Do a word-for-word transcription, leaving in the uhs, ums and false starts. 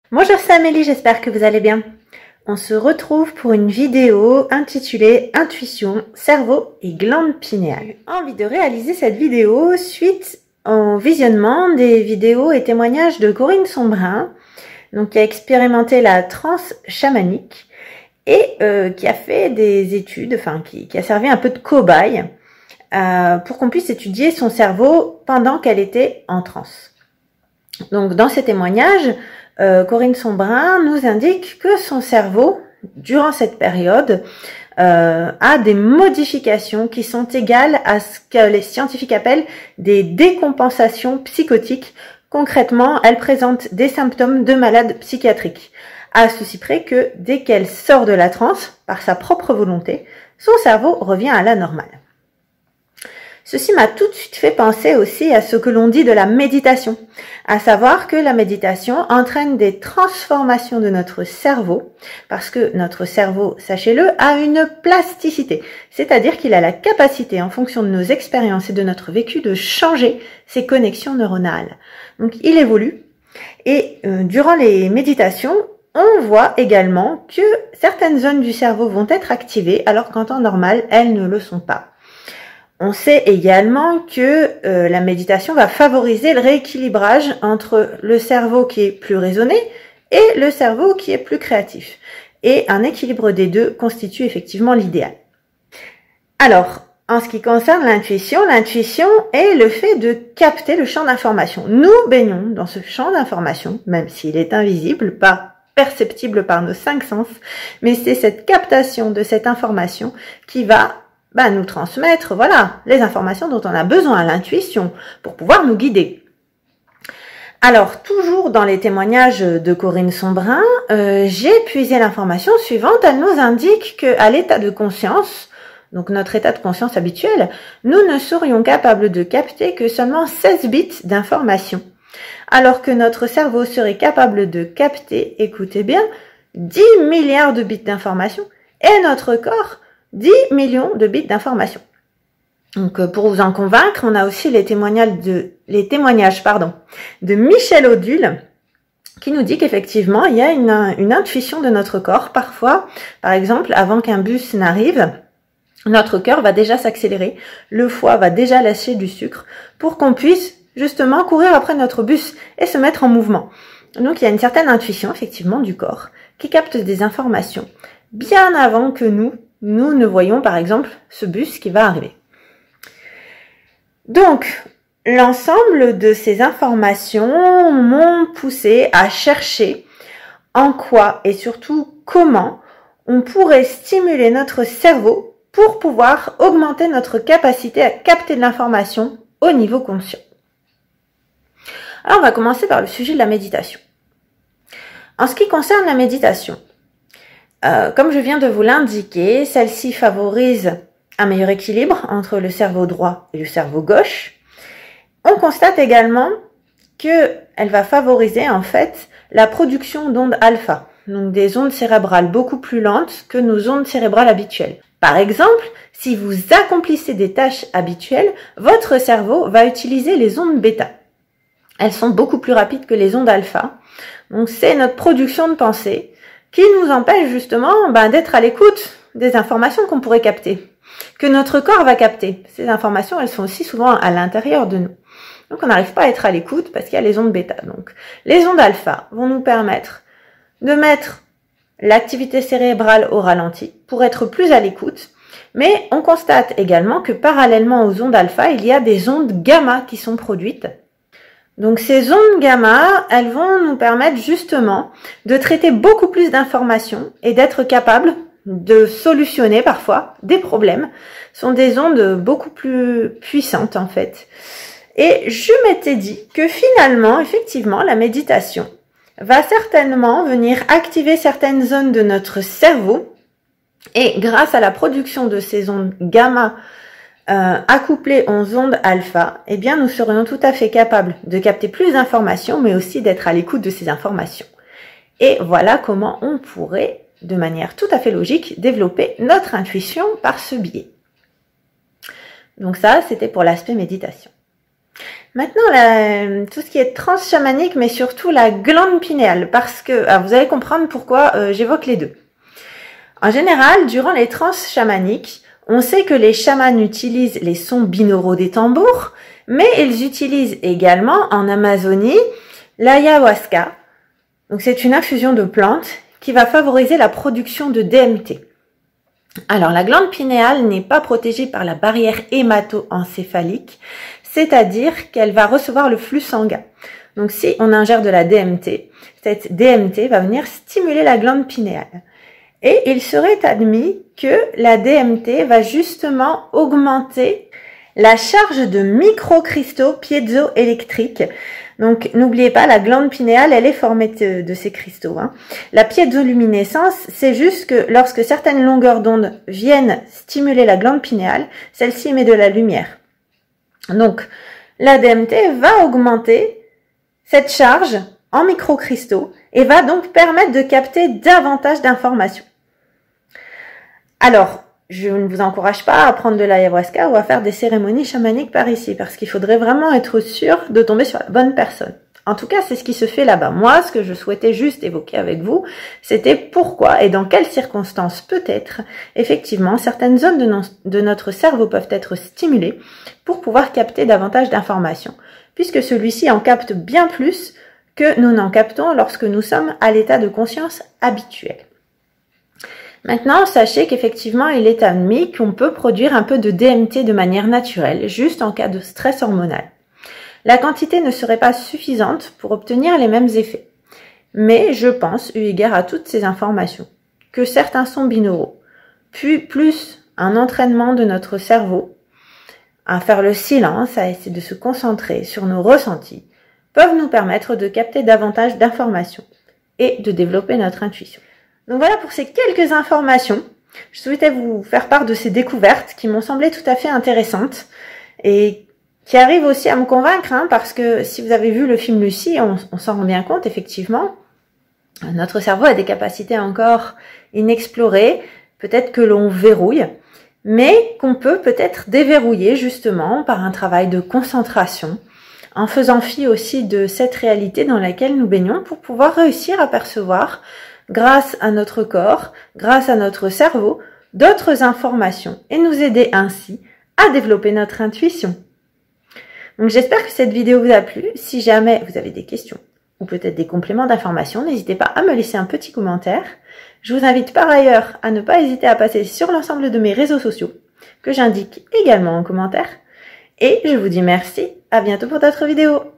Bonjour, c'est Amélie, j'espère que vous allez bien. On se retrouve pour une vidéo intitulée Intuition, cerveau et glande pinéale. J'ai envie de réaliser cette vidéo suite au visionnement des vidéos et témoignages de Corinne Sombrin, donc qui a expérimenté la transe chamanique et euh, qui a fait des études, enfin qui, qui a servi un peu de cobaye euh, pour qu'on puisse étudier son cerveau pendant qu'elle était en transe. Donc dans ces témoignages, Euh, Corinne Sombrin nous indique que son cerveau, durant cette période, euh, a des modifications qui sont égales à ce que les scientifiques appellent des décompensations psychotiques. Concrètement, elle présente des symptômes de malade psychiatrique, à ceci près que dès qu'elle sort de la transe, par sa propre volonté, son cerveau revient à la normale. Ceci m'a tout de suite fait penser aussi à ce que l'on dit de la méditation, à savoir que la méditation entraîne des transformations de notre cerveau, parce que notre cerveau, sachez-le, a une plasticité, c'est-à-dire qu'il a la capacité, en fonction de nos expériences et de notre vécu, de changer ses connexions neuronales. Donc il évolue, et euh, durant les méditations, on voit également que certaines zones du cerveau vont être activées, alors qu'en temps normal, elles ne le sont pas. On sait également que euh, la méditation va favoriser le rééquilibrage entre le cerveau qui est plus raisonné et le cerveau qui est plus créatif. Et un équilibre des deux constitue effectivement l'idéal. Alors, en ce qui concerne l'intuition, l'intuition est le fait de capter le champ d'information. Nous baignons dans ce champ d'information, même s'il est invisible, pas perceptible par nos cinq sens, mais c'est cette captation de cette information qui va bah, nous transmettre, voilà, les informations dont on a besoin, l'intuition, pour pouvoir nous guider. Alors, toujours dans les témoignages de Corinne Sombrin, euh, j'ai puisé l'information suivante. Elle nous indique qu'à l'état de conscience, donc notre état de conscience habituel, nous ne serions capables de capter que seulement seize bits d'information, alors que notre cerveau serait capable de capter, écoutez bien, dix milliards de bits d'information, et notre corps dix millions de bits d'informations. Donc, pour vous en convaincre, on a aussi les témoignages de, les témoignages, pardon, de Michel Odule, qui nous dit qu'effectivement, il y a une, une intuition de notre corps. Parfois, par exemple, avant qu'un bus n'arrive, notre cœur va déjà s'accélérer, le foie va déjà lâcher du sucre pour qu'on puisse justement courir après notre bus et se mettre en mouvement. Donc, il y a une certaine intuition, effectivement, du corps qui capte des informations bien avant que nous, nous ne voyons par exemple ce bus qui va arriver. Donc, l'ensemble de ces informations m'ont poussé à chercher en quoi et surtout comment on pourrait stimuler notre cerveau pour pouvoir augmenter notre capacité à capter de l'information au niveau conscient. Alors, on va commencer par le sujet de la méditation. En ce qui concerne la méditation, Euh, comme je viens de vous l'indiquer, celle-ci favorise un meilleur équilibre entre le cerveau droit et le cerveau gauche. On constate également qu'elle va favoriser en fait la production d'ondes alpha, donc des ondes cérébrales beaucoup plus lentes que nos ondes cérébrales habituelles. Par exemple, si vous accomplissez des tâches habituelles, votre cerveau va utiliser les ondes bêta. Elles sont beaucoup plus rapides que les ondes alpha. Donc c'est notre production de pensée qui nous empêche justement ben, d'être à l'écoute des informations qu'on pourrait capter, que notre corps va capter. Ces informations, elles sont aussi souvent à l'intérieur de nous. Donc on n'arrive pas à être à l'écoute parce qu'il y a les ondes bêta. Donc les ondes alpha vont nous permettre de mettre l'activité cérébrale au ralenti pour être plus à l'écoute, mais on constate également que parallèlement aux ondes alpha, il y a des ondes gamma qui sont produites. Donc ces ondes gamma, elles vont nous permettre justement de traiter beaucoup plus d'informations et d'être capables de solutionner parfois des problèmes. Ce sont des ondes beaucoup plus puissantes en fait. Et je m'étais dit que finalement, effectivement, la méditation va certainement venir activer certaines zones de notre cerveau et grâce à la production de ces ondes gamma Euh, accouplées aux ondes alpha, eh bien, nous serions tout à fait capables de capter plus d'informations, mais aussi d'être à l'écoute de ces informations. Et voilà comment on pourrait, de manière tout à fait logique, développer notre intuition par ce biais. Donc ça, c'était pour l'aspect méditation. Maintenant, la, tout ce qui est transe chamanique, mais surtout la glande pinéale, parce que alors vous allez comprendre pourquoi euh, j'évoque les deux. En général, durant les transes chamaniques, on sait que les chamans utilisent les sons binauraux des tambours, mais ils utilisent également en Amazonie l'ayahuasca. Donc c'est une infusion de plantes qui va favoriser la production de D M T. Alors la glande pinéale n'est pas protégée par la barrière hémato-encéphalique, c'est-à-dire qu'elle va recevoir le flux sanguin. Donc si on ingère de la D M T, cette D M T va venir stimuler la glande pinéale. Et il serait admis que la D M T va justement augmenter la charge de microcristaux piézoélectriques. Donc n'oubliez pas, la glande pinéale, elle est formée de, de ces cristaux. Hein. La piézoluminescence, c'est juste que lorsque certaines longueurs d'onde viennent stimuler la glande pinéale, celle-ci émet de la lumière. Donc, la D M T va augmenter cette charge en microcristaux et va donc permettre de capter davantage d'informations. Alors, je ne vous encourage pas à prendre de l'ayahuasca ou à faire des cérémonies chamaniques par ici, parce qu'il faudrait vraiment être sûr de tomber sur la bonne personne. En tout cas, c'est ce qui se fait là-bas. Moi, ce que je souhaitais juste évoquer avec vous, c'était pourquoi et dans quelles circonstances peut-être, effectivement, certaines zones de, no de notre cerveau peuvent être stimulées pour pouvoir capter davantage d'informations, puisque celui-ci en capte bien plus que nous n'en captons lorsque nous sommes à l'état de conscience habituel. Maintenant, sachez qu'effectivement, il est admis qu'on peut produire un peu de D M T de manière naturelle, juste en cas de stress hormonal. La quantité ne serait pas suffisante pour obtenir les mêmes effets. Mais je pense, eu égard à toutes ces informations, que certains sons binauraux, puis plus un entraînement de notre cerveau à faire le silence, à essayer de se concentrer sur nos ressentis, peuvent nous permettre de capter davantage d'informations et de développer notre intuition. Donc voilà pour ces quelques informations. Je souhaitais vous faire part de ces découvertes qui m'ont semblé tout à fait intéressantes et qui arrivent aussi à me convaincre, hein, parce que si vous avez vu le film Lucie, on, on s'en rend bien compte, effectivement. Notre cerveau a des capacités encore inexplorées, peut-être que l'on verrouille, mais qu'on peut peut-être déverrouiller justement par un travail de concentration, en faisant fi aussi de cette réalité dans laquelle nous baignons pour pouvoir réussir à percevoir, grâce à notre corps, grâce à notre cerveau, d'autres informations et nous aider ainsi à développer notre intuition. Donc j'espère que cette vidéo vous a plu. Si jamais vous avez des questions ou peut-être des compléments d'information, n'hésitez pas à me laisser un petit commentaire. Je vous invite par ailleurs à ne pas hésiter à passer sur l'ensemble de mes réseaux sociaux que j'indique également en commentaire. Et je vous dis merci, à bientôt pour d'autres vidéos.